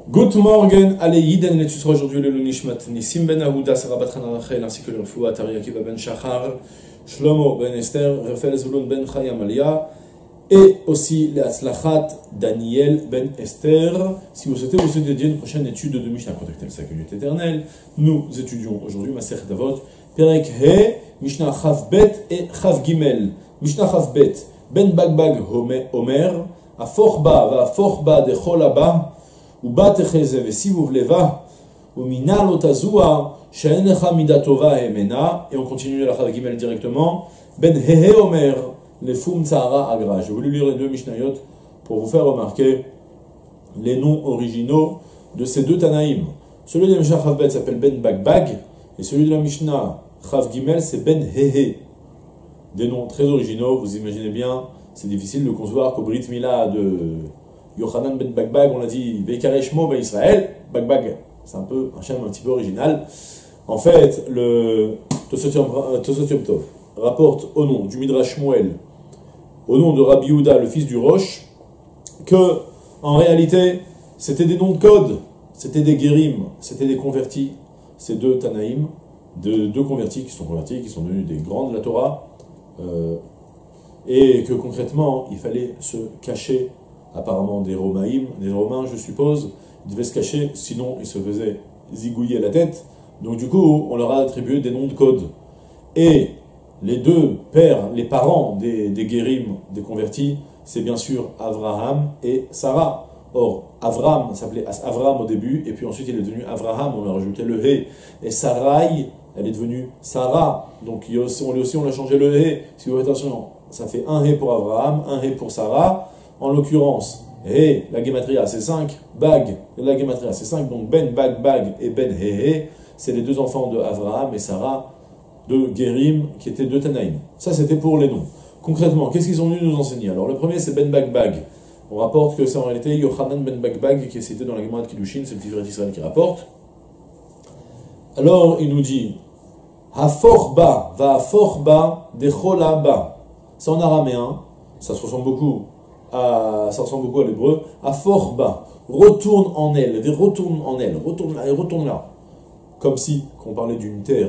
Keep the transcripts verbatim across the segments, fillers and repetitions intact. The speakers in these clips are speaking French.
Good morning, allez, Yiden, et tu seras aujourd'hui le Nishmat, Nissim ben Aouda, Sarah Batran Rachel, ainsi que le Refoua, Tari Akiva ben Shachar, Shlomo ben Esther, Raphaël Zulun ben Chayam Alia, et aussi les Atzlachat, Daniel ben Esther. Si vous souhaitez vous dédier une prochaine étude de Mishnah, contactez le sac unité éternelle. Nous étudions aujourd'hui Maser Davot, Perek He, Mishnah Chav Bet et Chav Gimel. Mishnah Chav Bet, Ben Bagbag Omer, a Forba, va Forba de Cholaba, ou Batecheze Vesivuv Leva, ou Minal Otazua, Shaenecha Midatova Emena, et on continue la Chav Gimel directement, Ben Hehe Omer, les Fum Tzahara Agra. J'ai voulu lire les deux Mishnayot pour vous faire remarquer les noms originaux de ces deux Tanaïm. Celui de la Mishnah Chav Bet s'appelle Ben Bagbag, et celui de la Mishnah Chav Gimel c'est Ben Hehe. Des noms très originaux, vous imaginez bien, c'est difficile de concevoir qu'au Brit Mila de Yochanan Ben Bagbag, on l'a dit Veikare Shmo Ben Israël, Bagbag, c'est un peu un chien un petit peu original. En fait, le Tosot Yom Tov rapporte au nom du Midrash Shmuel, au nom de Rabbi Yehuda, le fils du Rosh, que, en réalité, c'était des noms de code, c'était des guérim, c'était des convertis, ces deux Tanaïm, de, deux convertis qui sont convertis, qui sont devenus des grands de la Torah, euh, et que concrètement, il fallait se cacher, apparemment des Romaïm, des Romains, je suppose, ils devaient se cacher, sinon ils se faisaient zigouiller la tête, donc du coup, on leur a attribué des noms de code. Et les deux pères, les parents des, des guérim, des convertis, c'est bien sûr Avraham et Sarah. Or, Avram s'appelait Avram au début, et puis ensuite il est devenu Avraham, on a rajouté le He. Et Sarai, elle est devenue Sarah. Donc il y a aussi, on, aussi, on a changé le He. Si vous faites attention, ça fait un He pour Avraham, un He pour Sarah. En l'occurrence, He, la Gematria c'est cinq, Bag, la Gematria c'est cinq, donc Ben, Bag, Bag et Ben, He, He, c'est les deux enfants de Avraham et Sarah, de Guérim, qui étaient deux Tanaïm. Ça, c'était pour les noms. Concrètement, qu'est-ce qu'ils ont dû nous enseigner? Alors, le premier, c'est Ben Bagbag. On rapporte que c'est en réalité Yochanan Ben Bagbag, qui est cité dans la Gemara de Kiddushin, c'est le petit frère d'Israël qui rapporte. Alors, il nous dit Haforba, va Haforba de Cholaba. C'est en araméen, ça se ressemble beaucoup à, ça ressemble beaucoup à l'hébreu. Haforba, retourne en elle, retourne en elle, retourne là, et retourne là. Comme si, qu'on parlait d'une terre.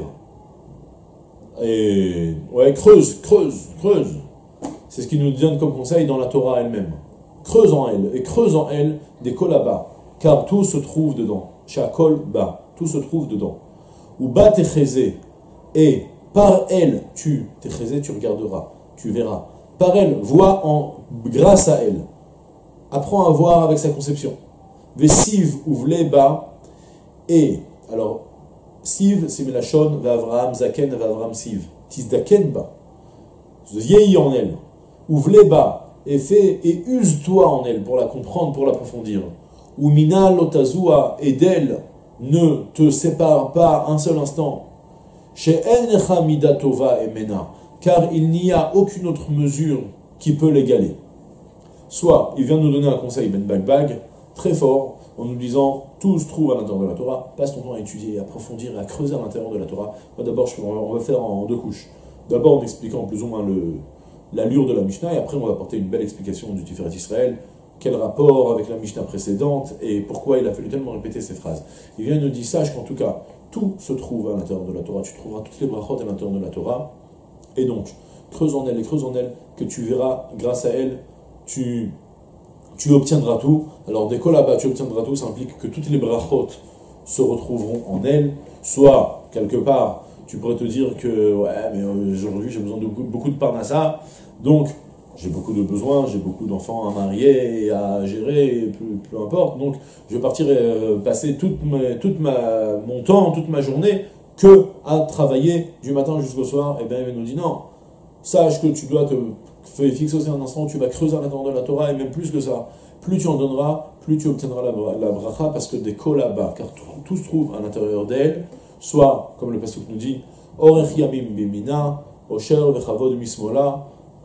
Et ouais, creuse, creuse, creuse. C'est ce qu'il nous donne comme conseil dans la Torah elle-même. Creuse en elle, et creuse en elle des kolaba, car tout se trouve dedans. Shakol ba, tout se trouve dedans. Ou ba techeze, et par elle, tu, techeze, tu regarderas, tu verras. Par elle, vois en, grâce à elle. Apprends à voir avec sa conception. Vesiv ouvle ba, et, alors, Siv, c'est Melachon, V'Avraham, Zaken, V'Avraham, Siv. Tizdaken ba. Vieillis en elle. Ouvle ba. Et fais, et use-toi en elle pour la comprendre, pour l'approfondir. Ou Mina Lotazua, et d'elle, ne te sépare pas un seul instant. Chez Ennecha Midatova et Mena. Car il n'y a aucune autre mesure qui peut l'égaler. Soit, il vient nous donner un conseil, Ben Bagbag, très fort, en nous disant, tout se trouve à l'intérieur de la Torah, passe ton temps à étudier, à approfondir et à creuser à l'intérieur de la Torah. Moi d'abord, on va faire en deux couches. D'abord en expliquant plus ou moins l'allure de la Mishnah, et après on va apporter une belle explication du Tiferet Israël, quel rapport avec la Mishnah précédente, et pourquoi il a fallu tellement répéter ces phrases. Il vient et nous dit, sache qu'en tout cas, tout se trouve à l'intérieur de la Torah, tu trouveras toutes les brachot à l'intérieur de la Torah, et donc, creuse en elle et creuse en elle, que tu verras, grâce à elle, tu... tu obtiendras tout. Alors, des kolaba, tu obtiendras tout, ça implique que toutes les brachot se retrouveront en elle. Soit, quelque part, tu pourrais te dire que, ouais, mais aujourd'hui, j'ai besoin de beaucoup, beaucoup de parnassa, donc, j'ai beaucoup de besoins, j'ai beaucoup d'enfants à marier et à gérer, peu, peu importe, donc, je vais partir euh, passer toute, ma, toute ma, mon temps, toute ma journée, que à travailler du matin jusqu'au soir. Et bien, il nous dit, non, sache que tu dois te fixer aussi un instant où tu vas creuser à l'intérieur de la Torah, et même plus que ça. Plus tu en donneras, plus tu obtiendras la, la bracha, parce que des kolaba, car tout, tout se trouve à l'intérieur d'elle, soit, comme le pasuk nous dit, orech yamim bimina, osher vechavod mismola,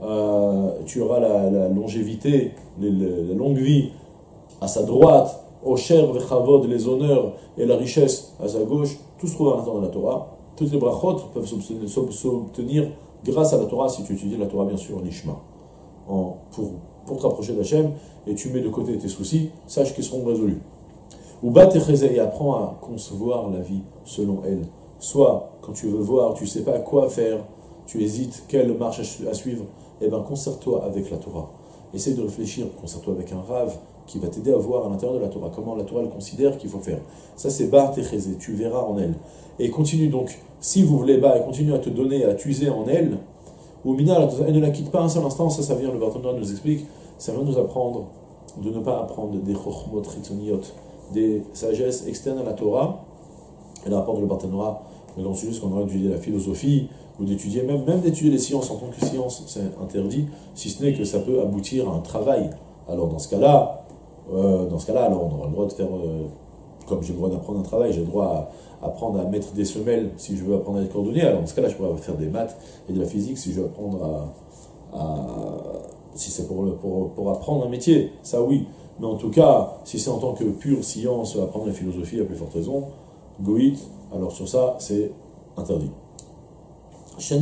tu auras la, la longévité, les, les, la longue vie à sa droite, osher vechavod, les honneurs et la richesse à sa gauche, tout se trouve à l'intérieur de la Torah. Toutes les brachot peuvent s'obtenir grâce à la Torah, si tu étudies la Torah, bien sûr, Nishma, en, pour, pour te rapprocher d'Hachem, et tu mets de côté tes soucis, sache qu'ils seront résolus. Ou bat et apprends à concevoir la vie selon elle. Soit, quand tu veux voir, tu ne sais pas quoi faire, tu hésites, quelle marche à suivre, eh bien, concerte-toi avec la Torah. Essaye de réfléchir, concerte-toi avec un rave qui va t'aider à voir à l'intérieur de la Torah comment la Torah elle considère qu'il faut faire. Ça, c'est Bar Techezé, tu verras en elle. Et continue donc, si vous voulez, bah, continue à te donner, à t'user en elle, ou Mina, elle ne la quitte pas un seul instant, ça, ça vient, le Barthénois nous explique, ça vient nous apprendre de ne pas apprendre des chokhmot ritoniot, des sagesses externes à la Torah, et là apprendre le Barthénois, mais dans ce sujet, qu'on aurait d'étudier la philosophie, ou d'étudier, même, même d'étudier les sciences en tant que science, c'est interdit, si ce n'est que ça peut aboutir à un travail. Alors dans ce cas-là, euh, dans ce cas-là, alors on aura le droit de faire, euh, comme j'ai le droit d'apprendre un travail, j'ai le droit à apprendre à mettre des semelles si je veux apprendre à être cordonnier, alors dans ce cas-là, je pourrais faire des maths et de la physique si je veux apprendre à... à si c'est pour, pour, pour apprendre un métier, ça oui. Mais en tout cas, si c'est en tant que pure science, apprendre la philosophie, à plus forte raison, goït, alors sur ça, c'est interdit. Car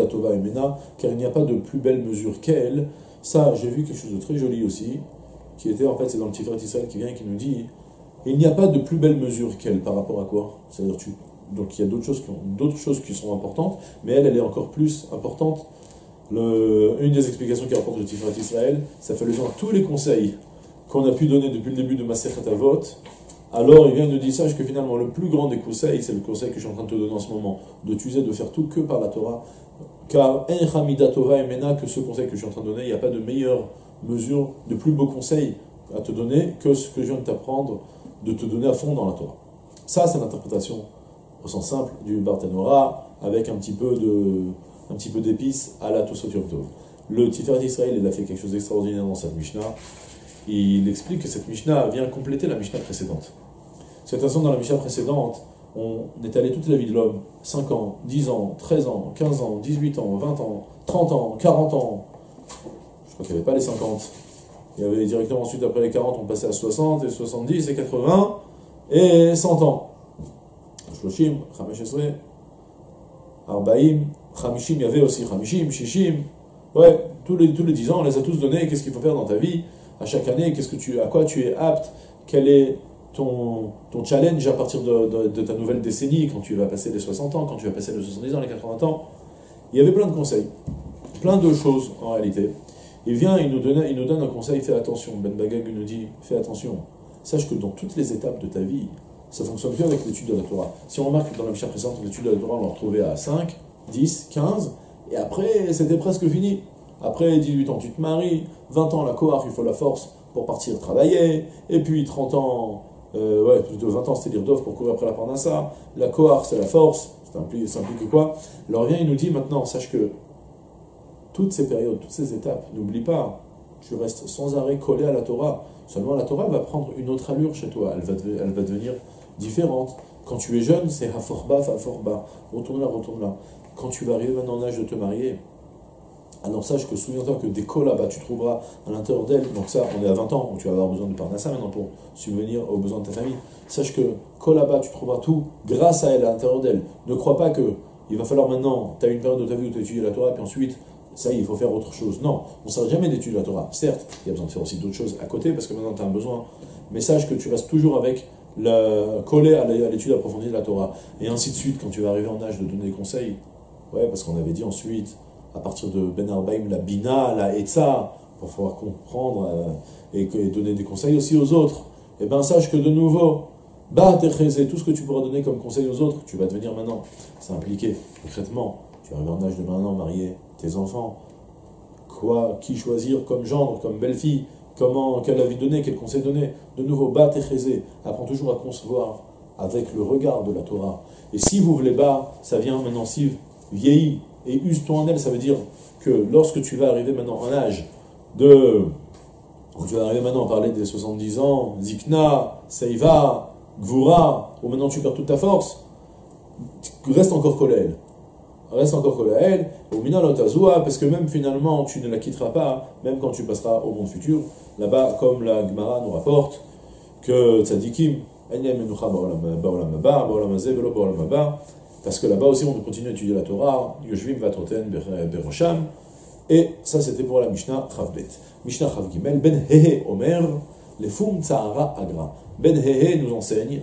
il n'y a pas de plus belle mesure qu'elle. Ça, j'ai vu quelque chose de très joli aussi, qui était, en fait, c'est dans le Tiferet Israël qui vient et qui nous dit, il n'y a pas de plus belle mesure qu'elle, par rapport à quoi? C'est-à-dire, tu... donc il y a d'autres choses, qui ont... d'autres choses qui sont importantes, mais elle, elle est encore plus importante. Le... Une des explications qui rapporte le Tiferet Israël, ça fait allusion à tous les conseils qu'on a pu donner depuis le début de Masechet Avot. Alors, il vient de dire, sache que finalement, le plus grand des conseils, c'est le conseil que je suis en train de te donner en ce moment, de t'user, de faire tout que par la Torah. Car, en Hamida Tova et Mena, que ce conseil que je suis en train de donner, il n'y a pas de meilleure mesure, de plus beau conseil à te donner que ce que je viens de t'apprendre, de te donner à fond dans la Torah. Ça, c'est l'interprétation, au sens simple, du Barthénois, avec un petit peu de, un petit peu d'épices à la Tosot Yom Tov. Le Tiferet Israël, il a fait quelque chose d'extraordinaire dans cette Mishnah. Il explique que cette Mishnah vient compléter la Mishnah précédente. Cette façon, dans la Mishnah précédente, on est allé toute la vie de l'homme, cinq ans, dix ans, treize ans, quinze ans, dix-huit ans, vingt ans, trente ans, quarante ans. Je crois qu'il n'y avait pas les cinquante. Il y avait directement ensuite, après les quarante, on passait à soixante, et soixante-dix, et quatre-vingts, et cent ans. Shloshim, Chamesh Esrei, Arbaim, Chamishim, il y avait aussi Chamishim, Shishim. Ouais, tous les, tous les dix ans, on les a tous donnés. Qu'est-ce qu'il faut faire dans ta vie à chaque année? Qu'est-ce que tu, à quoi tu es apte? Quel est ton, ton challenge à partir de, de, de ta nouvelle décennie, quand tu vas passer les soixante ans, quand tu vas passer les soixante-dix ans, les quatre-vingts ans? Il y avait plein de conseils, plein de choses en réalité. Il vient, il nous donne, il nous donne un conseil, fais attention. Ben Bagag nous dit, fais attention. Sache que dans toutes les étapes de ta vie, ça fonctionne bien avec l'étude de la Torah. Si on remarque que dans la Mishnah précédente, l'étude de la Torah, on l'a retrouvée à cinq, dix, quinze, et après, c'était presque fini. Après dix-huit ans, tu te maries, vingt ans, la Kohar, il faut la force pour partir travailler, et puis trente ans, euh, ouais, plutôt vingt ans, c'est-à-dire d'offre pour courir après la Parnassa, la Kohar, c'est la force, ça implique, ça implique quoi? Alors viens, il nous dit maintenant, sache que toutes ces périodes, toutes ces étapes, n'oublie pas, tu restes sans arrêt collé à la Torah. Seulement la Torah va prendre une autre allure chez toi, elle va, elle va devenir différente. Quand tu es jeune, c'est Haforba, Haforba, retourne là, retourne là. Quand tu vas arriver maintenant en âge de te marier, alors sache que souviens-toi que des kolabas tu trouveras à l'intérieur d'elle, donc ça, on est à vingt ans, donc tu vas avoir besoin de Parnassa maintenant pour subvenir aux besoins de ta famille. Sache que kolabas tu trouveras tout grâce à elle, à l'intérieur d'elle. Ne crois pas que il va falloir maintenant, tu as une période de ta vie où tu as étudié la Torah, puis ensuite, ça y est, il faut faire autre chose. Non, on ne s'arrête jamais d'étudier la Torah. Certes, il y a besoin de faire aussi d'autres choses à côté, parce que maintenant tu as un besoin. Mais sache que tu restes toujours avec le collé à l'étude approfondie de la Torah. Et ainsi de suite, quand tu vas arriver en âge de donner des conseils. Ouais, parce qu'on avait dit ensuite, à partir de Ben Arbaim, la Bina, la Etza, pour pouvoir comprendre euh, et, et donner des conseils aussi aux autres. Et bien sache que de nouveau, bah, Techezé, tout ce que tu pourras donner comme conseil aux autres, tu vas devenir maintenant. Ça impliqué concrètement. Tu arrives en âge de maintenant, marier tes enfants. Quoi, qui choisir comme gendre, comme belle-fille, comment, quel avis donner, quel conseil donner. De nouveau, bah, Techezé, apprends toujours à concevoir avec le regard de la Torah. Et si vous voulez bas, ça vient maintenant, si vieillit et use-toi en elle, ça veut dire que lorsque tu vas arriver maintenant en âge de... Tu vas arriver maintenant à parler des soixante-dix ans, Zikna, Seiva, Gvura, où maintenant tu perds toute ta force, reste encore collé à elle. Reste encore collé à elle, au Mina Lotazua, parce que même finalement tu ne la quitteras pas, même quand tu passeras au monde futur. Là-bas, comme la Gemara nous rapporte, que Tzadikim, parce que là-bas aussi on continue à étudier la Torah, Yoshvim Vatoten Berosham, et ça c'était pour la Mishnah Chavbet. Mishnah Chav Gimel, Ben Hehe Omer, Les Fum Tsahara Agra. Ben Hehe nous enseigne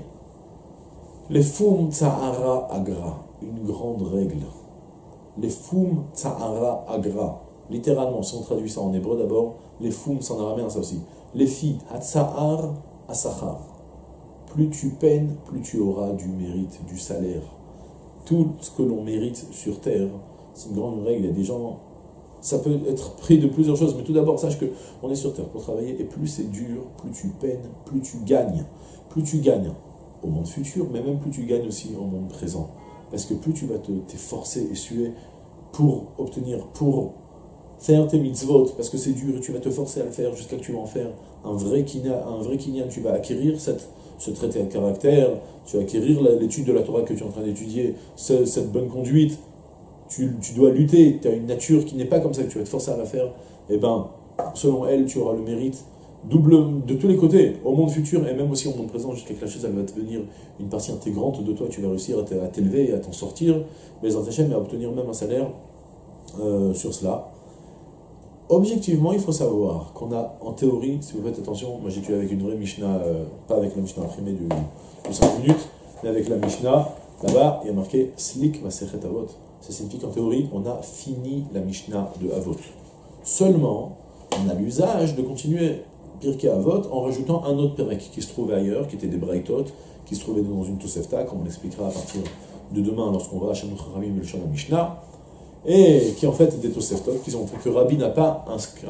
les Fum Tsahara Agra, une grande règle. Les Fum Tsahara Agra. Littéralement, si on traduit ça en hébreu d'abord, les Fum, c'est en araméen ça aussi. Les filles, Hatsahar Asachar. Plus tu peines, plus tu auras du mérite, du salaire. Tout ce que l'on mérite sur terre, c'est une grande règle. Il y a des gens, ça peut être pris de plusieurs choses, mais tout d'abord, sache qu'on est sur terre pour travailler, et plus c'est dur, plus tu peines, plus tu gagnes. Plus tu gagnes au monde futur, mais même plus tu gagnes aussi au monde présent. Parce que plus tu vas te t'efforcer et suer pour obtenir, pour faire tes mitzvot, parce que c'est dur, et tu vas te forcer à le faire jusqu'à ce que tu vas en faire un vrai kinyan, un vrai kinyan, tu vas acquérir cette, ce traité à caractère, tu vas acquérir l'étude de la Torah que tu es en train d'étudier, cette bonne conduite, tu, tu dois lutter, tu as une nature qui n'est pas comme ça, que tu vas te forcer à la faire, et bien, selon elle, tu auras le mérite double de tous les côtés, au monde futur et même aussi au monde présent, jusqu'à que la chose elle va devenir une partie intégrante de toi, tu vas réussir à t'élever et à t'en sortir, mais et à obtenir même un salaire euh, sur cela. Objectivement, il faut savoir qu'on a, en théorie, si vous faites attention, moi j'étudie avec une vraie Mishnah, euh, pas avec la Mishnah imprimée du, du cinq minutes, mais avec la Mishnah, là-bas, il y a marqué Slik Masechet Avot. Ça signifie qu'en théorie, on a fini la Mishnah de Avot. Seulement, on a l'usage de continuer Pirkei Avot en rajoutant un autre Perek qui se trouvait ailleurs, qui était des Braithot, qui se trouvait dans une Tosefta, comme on l'expliquera à partir de demain lorsqu'on va à Shamut Chachamim et le Shana Mishnah, et qui en fait est des Toseftot, qui ont fait que Rabbi n'a pas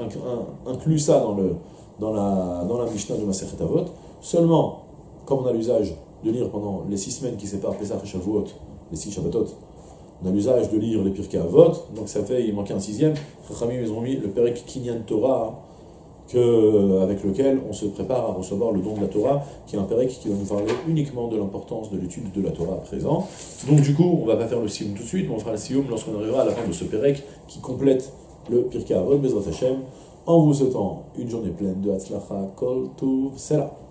inclus ça dans, le, dans, la, dans la Mishnah de Masechet Avot. Seulement, comme on a l'usage de lire pendant les six semaines qui séparent Pesach et Shavuot, les six Shabbatot, on a l'usage de lire les Pirkei Avot, donc ça fait, il manquait un sixième. Chachamim, ils ont mis le Perek Kinyan Torah, que, avec lequel on se prépare à recevoir le don de la Torah, qui est un Perek qui va nous parler uniquement de l'importance de l'étude de la Torah à présent. Donc du coup, on ne va pas faire le Siyum tout de suite, mais on fera le Siyum lorsqu'on arrivera à la fin de ce Perek qui complète le Pirkei Avot, Bezrat Hashem, en vous souhaitant une journée pleine de Hatzlacha, Kol Tuv, Sela.